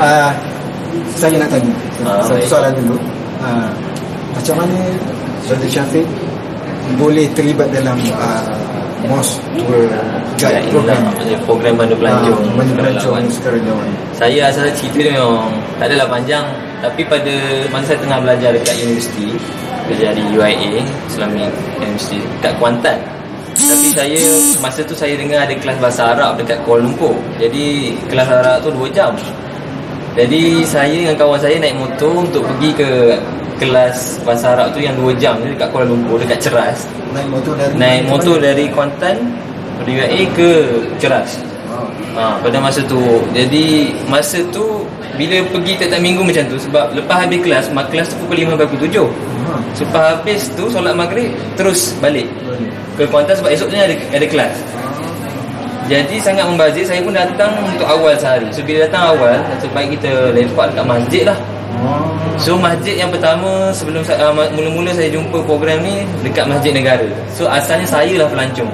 Saya nak tanya satu baik. soalan dulu. Macam mana Saudara Syafiq boleh terlibat dalam MOS Tour Guide program Mandu Pelancong Mandu Pelancong Sukarelawan? Saya asal cerita dia memang tak adalah panjang, tapi pada masa saya tengah belajar dekat universiti, belajar di UIA Islamic University dekat Kuantan. Tapi saya masa tu saya dengar ada kelas bahasa Arab dekat Kuala Lumpur. Jadi kelas Arab tu 2 jam. Jadi saya dengan kawan saya naik motor untuk pergi ke kelas bahasa Arab tu yang 2 jam ni dekat Kuala Lumpur, dekat Ceras. Naik motor dari Kuantan dari UIA ke Ceras. Pada masa tu. Jadi masa tu bila pergi tiap-tiap minggu macam tu, sebab lepas habis kelas, kelas tu pukul 5 sampai pukul 7. Lepas habis tu solat maghrib terus balik ke Kuantan sebab esok ni ada kelas. Jadi sangat membazir. Saya pun datang untuk awal sehari. So bila datang awal, baik kita lepak dekat masjid lah. So masjid yang pertama sebelum mula-mula saya jumpa program ni dekat Masjid Negara. So asalnya saya lah pelancong.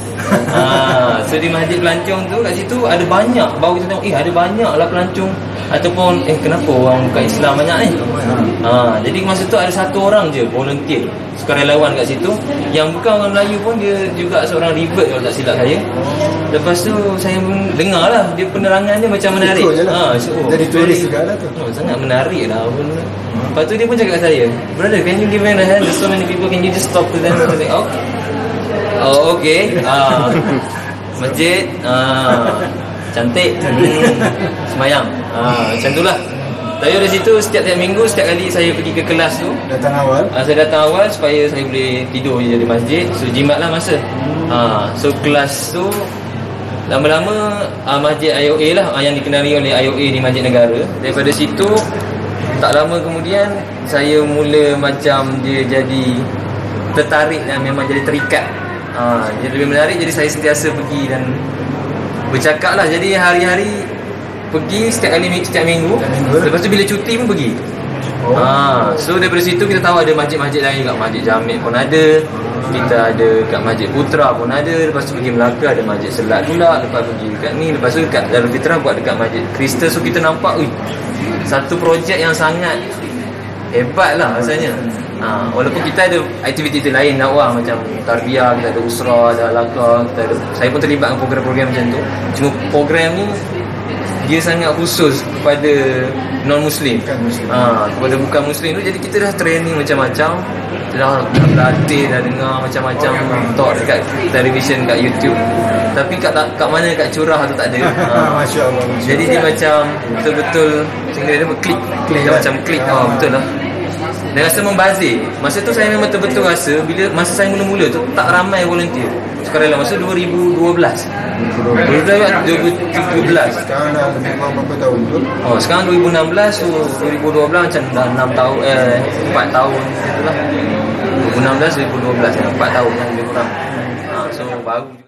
So di Masjid Pelancong tu, kat situ ada banyak, baru kita tengok ada banyak lah pelancong. Ataupun kenapa orang bukan Islam banyak ni. Jadi masa tu ada satu orang je volunteer sukarelawan kat situ, yang bukan orang Melayu pun, dia juga seorang revert kalau tak silap saya. Lepas tu saya pun dengar lah dia penerangan dia macam menarik. Jadi tulis juga lah tu. Sangat menarik lah. Lepas tu dia pun cakap kat saya, "Brother, can you give me a hand? There's so many people, can you just talk to them?" Okay. Okay. Masjid cantik, semayang, macam tu lah. Tapi dari situ setiap minggu, setiap kali saya pergi ke kelas tu, saya datang awal supaya saya boleh tidur je di masjid. So jimat lah masa. So kelas tu lama-lama Masjid IOA lah yang dikenali oleh IOA di Masjid Negara. Daripada situ tak lama kemudian saya mula macam dia jadi tertarik dan memang jadi terikat. Jadi lebih menarik. Jadi saya sentiasa pergi dan bercakap lah. Jadi hari-hari pergi setiap minggu. Lepas tu bila cuti pun pergi. So daripada situ kita tahu ada masjid-masjid lain kat Masjid Jamek pun ada. Kita ada kat Masjid Putra pun ada. Lepas tu pergi Melaka ada Masjid Selat pula. Lepas pergi dekat ni. Lepas tu kat Darul Fitrah buat dekat Masjid Kristen. So kita nampak satu projek yang sangat hebat lah rasanya. Walaupun kita ada aktiviti lain dakwah macam tarbiyah, kita ada usrah, ada alaqah, saya pun terlibat dengan program-program macam tu. Cuma program ni dia sangat khusus kepada non-Muslim, kepada bukan Muslim tu. Jadi kita dah training macam-macam, dah berlatih, dah dengar macam-macam talk dekat television, kat YouTube. Tapi kat mana kat curah tu tak ada. Masya Allah. Jadi dia macam betul-betul dia macam klik. Betul lah. Dan rasa membazir. Masa tu saya memang betul-betul rasa, bila masa saya mula-mula tu tak ramai volunteer sukarelawan. Masa 2012 Sekarang dah lebih kurang berapa tahun tu? Sekarang 2016. So 2012 macam dah 6 tahun 4 tahun itulah. 2016 2012 4 tahun yang lebih kurang. So baru juga.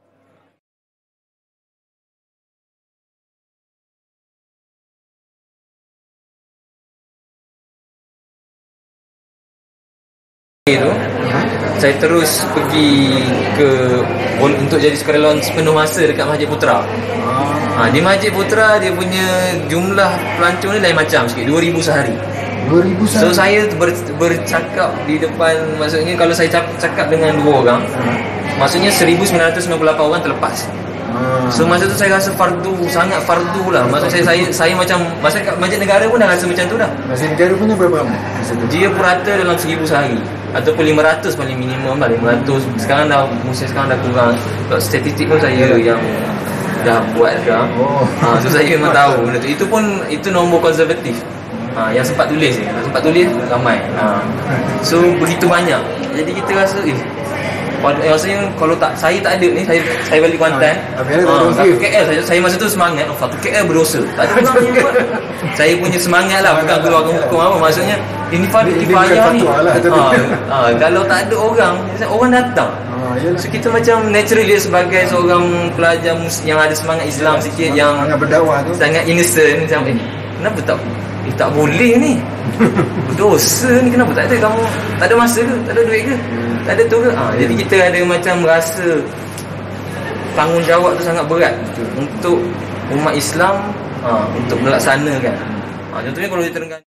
Saya terus pergi untuk jadi sukarelawan sepenuh masa dekat Masjid Putra. Di Masjid Putra dia punya jumlah pelancong ni lain macam sikit, 2,000 sehari. 2,000 sehari. So saya bercakap di depan, maksudnya kalau saya cakap dengan 2 orang, maksudnya 1998 orang terlepas. So masa tu saya rasa sangat fardu lah. Maksud saya macam masa kat Masjid Negara pun dah rasa macam tu dah. Masjid Negara punya berapa lama? Dia purata dalam 1,000 sehari ataupun 500 paling minimum lah, 500. Sekarang dah kurang. Sebab statistik pun saya yang dah buat dah. So saya memang tahu benda tu. Itu nombor konservatif. Yang sempat tulis ramai. So begitu banyak. Jadi kita rasa rasanya kalau saya tak ada ni, saya balik Kuantan. Satu KL saya masa tu semangat, satu KL berdosa. Tak ada orang yang buat. Saya punya semangat lah, bukan keluarkan hukum apa. Maksudnya ini kifayah ni. Kalau tak ada orang datang. So kita macam naturally sebagai seorang pelajar yang ada semangat Islam sikit, yang berdakwah tu sangat innocent, macam kenapa tak boleh ni, berdosa ni, kenapa tak ada, kamu tak ada masa ke, tak ada duit ke, tak ada tu ke. Jadi kita ada macam rasa tanggungjawab tu sangat berat untuk umat Islam untuk melaksanakan. Contohnya kalau di Terengganu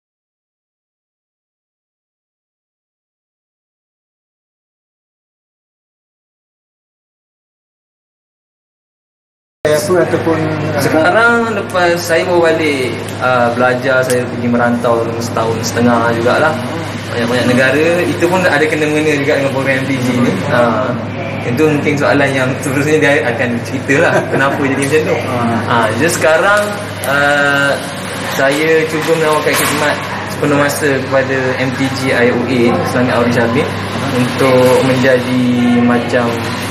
apa ataupun sekarang lepas saya baru balik belajar, saya pergi merantau setahun setengah jugalah, banyak-banyak negara. Itu pun ada kena-mengena juga dengan program MTG ni. Itu mungkin soalan yang seterusnya dia akan cerita lah kenapa jadi macam tu. Jadi sekarang saya cuba menawarkan khidmat sepenuh masa kepada MTG IOA Selangit Auri Syabir untuk menjadi macam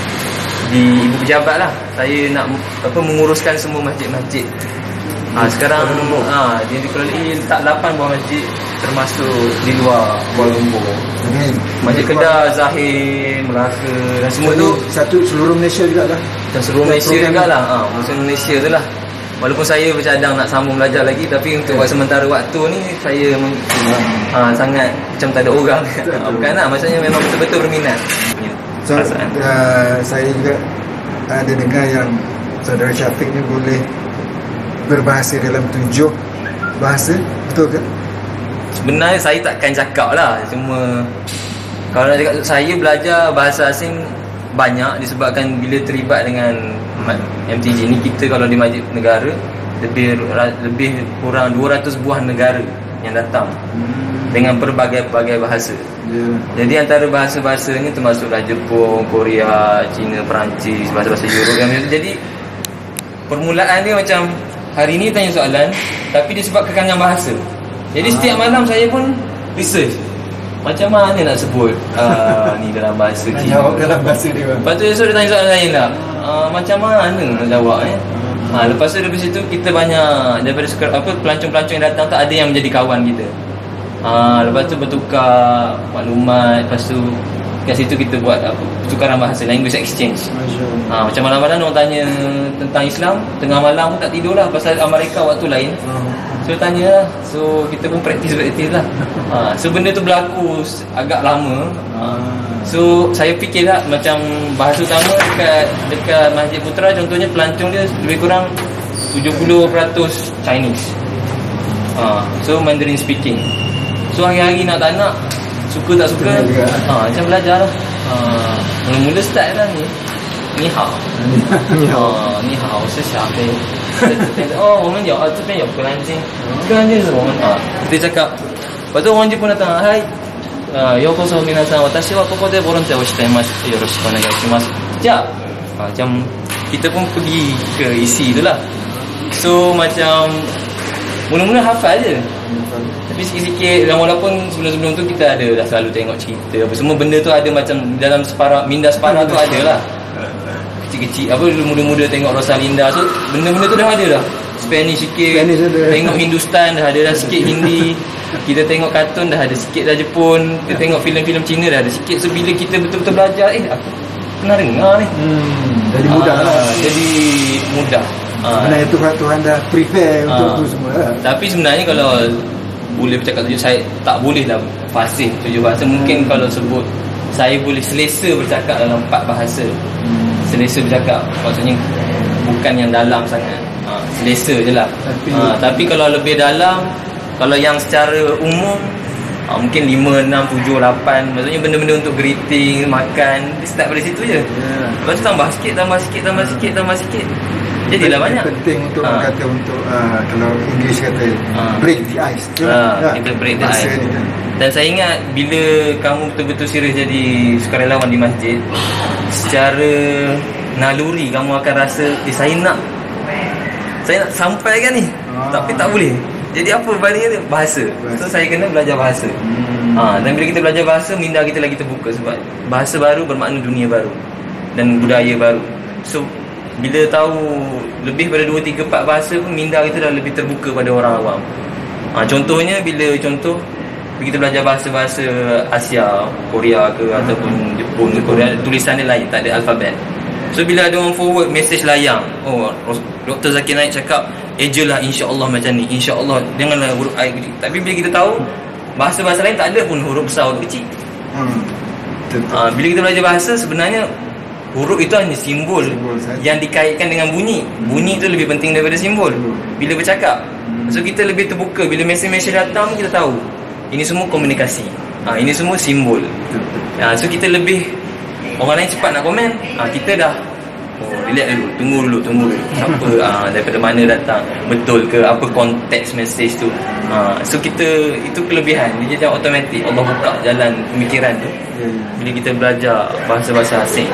di ibu pejabat lah. Saya nak menguruskan semua masjid-masjid. Sekarang dia di Kuala Lumpur letak 8 buah masjid termasuk di luar Kuala Lumpur. Masjid Kedah, Zahir, Melaka dan semua tu satu seluruh Malaysia juga lah. Dan seluruh Malaysia juga lah. Muslim Malaysia tu lah. Walaupun saya bercadang nak sambung belajar lagi, tapi untuk sementara waktu ni saya sangat macam tak ada orang. Bukan lah, maksudnya memang betul-betul berminat. So, saya juga ada dengar yang saudara Syafiq ni boleh berbahasa dalam 7 bahasa, betul ke? Sebenarnya saya takkan cakap lah, cuma kalau nak cakap saya belajar bahasa asing banyak disebabkan bila terlibat dengan MTG ni, kita kalau di Masjid Negara lebih kurang 200 buah negara yang datang dengan berbagai-bagai bahasa. Jadi antara bahasa-bahasanya termasuklah Jepun, Korea, Cina, Perancis, bahasa-bahasa Europe. Jadi permulaan dia macam hari ni tanya soalan tapi dia sebab kekangan bahasa. Jadi setiap malam saya pun research macam mana nak sebut ni dalam bahasa Cina, jawab dalam bahasa dia. Lepas tu esok dia tanya soalan lain lah, macam mana nak jawab lepas tu dari situ kita banyak daripada pelancong-pelancong yang datang tu ada yang menjadi kawan kita. Lepas tu bertukar maklumat. Lepas tu kat situ kita buat pertukaran bahasa, language exchange. Macam malam-malam orang tanya tentang Islam, tengah malam pun tak tidur lah pasal Amerika waktu lain. So tanya lah, so kita pun praktis lah. So benda tu berlaku agak lama. So saya fikir lah macam bahasa utama dekat Masjid Putra, contohnya pelancong dia lebih kurang 70% Chinese. So Mandarin speaking. So hari-hari nak tak nak, suka tak suka, macam belajar lah. Mula-mula start lah ni hao, ni hao是小飞。我们有这边有荷兰金，荷兰金是我们kita cakap. Lepas tu orang Jepun datang, hai, yokoso minasan, watashi wa koko de volunteerをしています。yoroshiku onegaishimasu. Macam kita pun pergi ke isi tu lah. So macam mula-mula hafal je, tapi sikit-sikit. Dan walaupun sebelum-sebelum tu kita ada dah selalu tengok cerita apa semua benda tu ada macam dalam minda separa tu ada lah. Kecil-kecil muda-muda tengok Rosalinda, so benda-benda tu dah ada dah. Spanish sikit, tengok Hindustan dah ada dah sikit, Hindi. Kita tengok kartun dah ada sikit dah, Jepun. Kita tengok filem-filem Cina dah ada sikit. So bila kita betul-betul belajar, aku pernah dengar ni. Jadi mudah lah. Jadi mudah. Sebenarnya Tuhan dah prepare untuk tu semua lah. Tapi sebenarnya kalau boleh bercakap tujuh, saya tak boleh lah fasih 7 bahasa. Mungkin kalau sebut saya boleh selesa bercakap dalam 4 bahasa. Selesa bercakap, maksudnya bukan yang dalam sangat, selesa je lah. Tapi kalau lebih dalam, kalau yang secara umum mungkin 5, 6, 7, 8. Maksudnya benda-benda untuk greeting, makan, dia start pada situ je. Lepas tu tambah sikit. Jadilah banyak. Penting untuk orang kata untuk kalau English kata break the ice. Kita break the ice. Dan saya ingat bila kamu betul-betul serius jadi sukarelawan di masjid, secara naluri kamu akan rasa saya nak sampaikan ni, tapi tak boleh. Jadi apa baliknya bahasa. So saya kena belajar bahasa. Dan bila kita belajar bahasa, minda kita lagi terbuka sebab bahasa baru bermakna dunia baru dan budaya baru. So bila tahu lebih pada 2, 3, 4 bahasa pun, minda kita dah lebih terbuka pada orang awam. Contohnya bila kita belajar bahasa-bahasa Asia, Korea ke ataupun Jepun ke Korea, tulisan dia lain, tak ada alfabet. So bila ada orang forward message layang, Dr. Zakir Naik cakap ejalah insya-Allah macam ni, insya-Allah janganlah huruf I kecil. Tapi bila kita tahu bahasa-bahasa lain tak ada pun huruf besar huruf kecil. Bila kita belajar bahasa, sebenarnya Huruf itu hanya simbol saja. yang dikaitkan dengan bunyi. Bunyi itu lebih penting daripada simbol bila bercakap. So kita lebih terbuka. Bila mesej-mesej datang, kita tahu ini semua komunikasi, ini semua simbol. So kita lebih, orang lain cepat nak komen, kita dah relax dulu, tunggu dulu siapa daripada mana datang, betul ke, apa konteks mesej tu. So kita, itu kelebihan dia, jadi automatik Allah buka jalan pemikiran tu bila kita belajar bahasa-bahasa asing.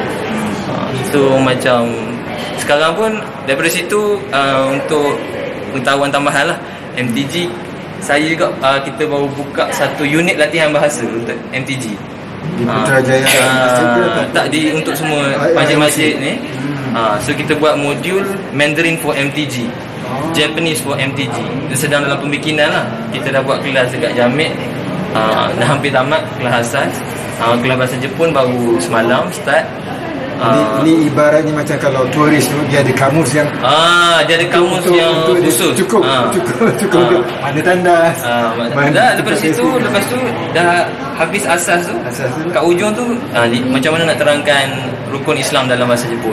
So macam sekarang pun daripada situ, untuk pengetahuan tambahan lah, MTG saya juga, kita baru buka satu unit latihan bahasa untuk MTG di Putrajaya. tak di untuk semua masjid-masjid ni. So kita buat modul Mandarin for MTG, Japanese for MTG. Kita sedang dalam pembikinan lah. Kita dah buat kelas dekat Jamik, dah hampir tamat kelas asas. Kelas bahasa Jepun baru semalam start. Ini ibaratnya macam kalau turis tu, dia ada kamus yang dia ada kamus yang khusus. Cukup mana tandas. Lepas tu dah habis asas tu. Kat ujung tu macam mana nak terangkan rukun Islam dalam bahasa Jepun.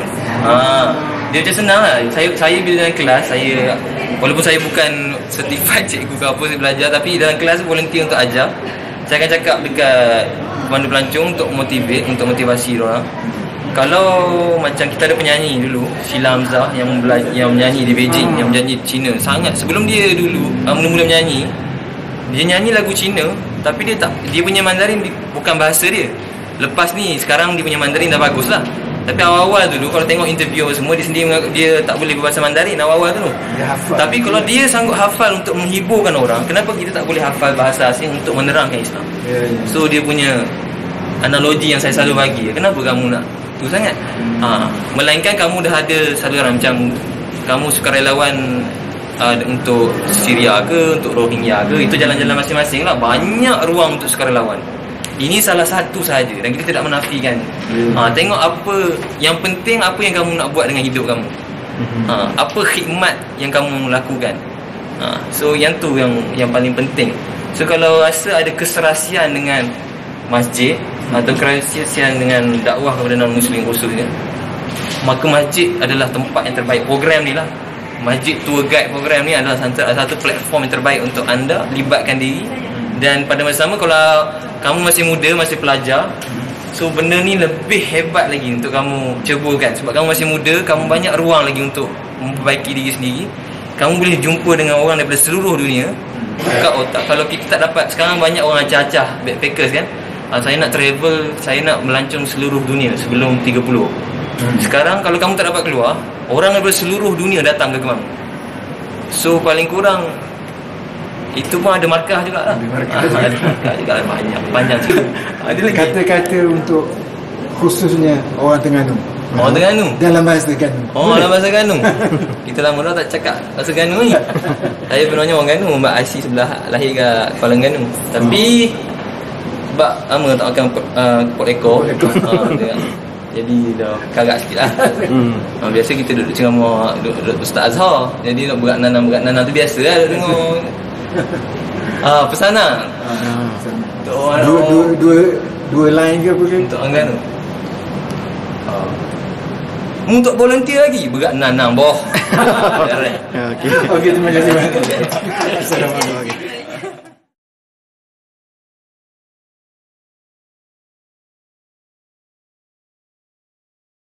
Dia macam senang lah. Saya bila dalam kelas, saya walaupun saya bukan certified cikgu ke apa, saya belajar, tapi dalam kelas volunteer untuk ajar. Saya akan cakap dekat pemandu pelancong untuk motivasi orang. Kalau macam kita ada penyanyi dulu, Sheila Hamzah yang menyanyi di Beijing, yang menyanyi Cina sangat. Sebelum dia dulu mula-mula menyanyi, dia nyanyi lagu Cina, tapi dia punya Mandarin bukan bahasa dia. Lepas ni sekarang dia punya Mandarin dah bagus lah. Tapi awal-awal dulu kalau tengok interview semua, dia sendiri mengaku dia tak boleh berbahasa Mandarin awal-awal dulu. Tapi kalau dia sanggup hafal untuk menghiburkan orang, kenapa kita tak boleh hafal bahasa asing untuk menerangkan Islam? So dia punya analogi yang saya selalu bagi, kenapa kamu nak tu sangat? Melainkan kamu dah ada saluran, macam kamu sukarelawan untuk Syria ke, untuk Rohingya ke, itu jalan-jalan masing-masing lah. Banyak ruang untuk sukarelawan. Ini salah satu sahaja dan kita tidak menafikan. Tengok apa yang penting, apa yang kamu nak buat dengan hidup kamu. Apa khidmat yang kamu lakukan. So yang tu yang paling penting. So kalau rasa ada keserasian dengan masjid atau kerasian dengan dakwah kepada non-Muslim khususnya, maka masjid adalah tempat yang terbaik. Program ni lah, Masjid Tour Guide program ni adalah satu platform yang terbaik untuk anda libatkan diri. Dan pada masa sama, kalau kamu masih muda, masih pelajar, so benda ni lebih hebat lagi untuk kamu ceburkan. Sebab kamu masih muda, kamu banyak ruang lagi untuk memperbaiki diri sendiri. Kamu boleh jumpa dengan orang daripada seluruh dunia. Buka otak. Kalau kita tak dapat, sekarang banyak orang acah-acah backpackers kan, saya nak travel, saya nak melancong seluruh dunia sebelum 30. Sekarang kalau kamu tak dapat keluar, orang daripada seluruh dunia datang ke kamu. So paling kurang itu pun ada markah juga lah. Ada markah juga lah, banyak juga. Ada kata-kata untuk khususnya orang Terengganu. Orang Terengganu? Dalam bahasa Terengganu. Dalam bahasa Terengganu. Kita lama dah tak cakap bahasa Terengganu ni. Saya sebenarnya orang Terengganu, Mbak Aisy sebelah lahir kat Kuala Terengganu. Tapi Mbak lama tak makan pot ekor. Jadi dah karat sikit lah. Biasa kita duduk ceramah, duduk Ustaz Azhar. Jadi nak berat nanam tu biasa lah tengok. Pesanan. Dua line ke apa ke? Untuk orang Terengganu. Untuk volunteer lagi, berat nanam boh. Okey, terima kasih banyak. Assalamualaikum.